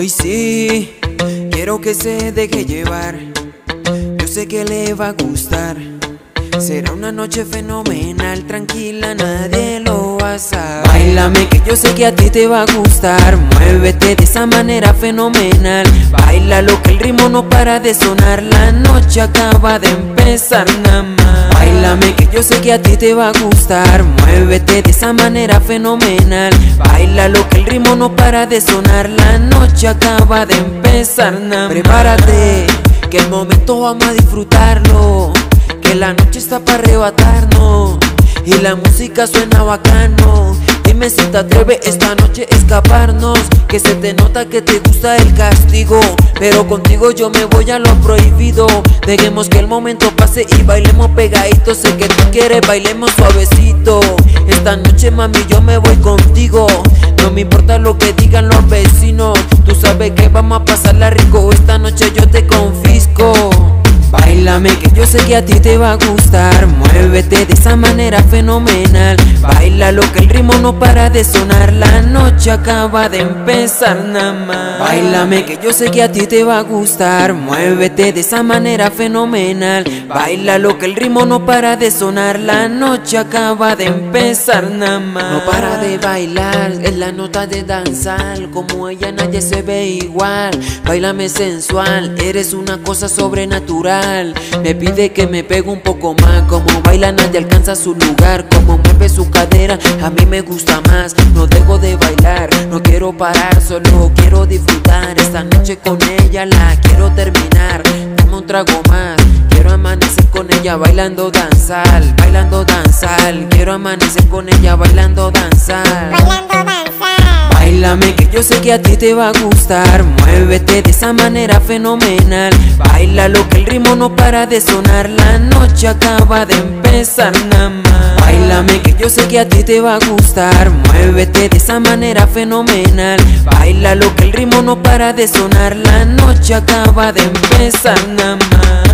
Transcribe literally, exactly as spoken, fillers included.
Hoy sí, quiero que se deje llevar. Yo sé que le va a gustar. Será una noche fenomenal, tranquila, nadie lo va a saber. Báilame que yo sé que a ti te va a gustar. Muévete de esa manera fenomenal. Baila lo que el ritmo no para de sonar. La noche acaba de empezar nada más. Báilame que yo sé que a ti te va a gustar. Muévete de esa manera fenomenal. Baila lo que el ritmo no para de sonar. La noche acaba de empezar nada más. Prepárate, que el momento vamos a disfrutarlo. Que la noche está para arrebatarnos y la música suena bacano. Dime si te atreves esta noche a escaparnos, que se te nota que te gusta el castigo, pero contigo yo me voy a lo prohibido. Dejemos que el momento pase y bailemos pegaditos. Sé que tú quieres, bailemos suavecito. Esta noche mami yo me voy contigo. No me importa lo que digan los vecinos. Tú sabes que vamos a pasarla rico. Esta noche yo te confisco. Báilame que yo sé que a ti te va a gustar. Muévete de esa manera fenomenal. Baila lo que el ritmo no para de sonar. La noche acaba de empezar nada más. Báilame que yo sé que a ti te va a gustar. Muévete de esa manera fenomenal. Baila lo que el ritmo no para de sonar. La noche acaba de empezar nada más. No para de bailar, es la nota de danzar. Como ella nadie se ve igual. Báilame sensual, eres una cosa sobrenatural. Me pide que me pegue un poco más. Como baila nadie alcanza su lugar. Como mueve su cadera, a mí me gusta más. No dejo de bailar, no quiero parar. Solo quiero disfrutar. Esta noche con ella la quiero terminar. Dame un trago más. Quiero amanecer con ella bailando danzar. Bailando danzar. Quiero amanecer con ella bailando danzar. Bailando danzar. Báilame que yo sé que a ti te va a gustar. Muévete de esa manera fenomenal. Baila lo que el ritmo no para de sonar. La noche acaba de empezar nada más. Báilame que yo sé que a ti te va a gustar. Muévete de esa manera fenomenal. Baila lo que el ritmo no para de sonar. La noche acaba de empezar nada más.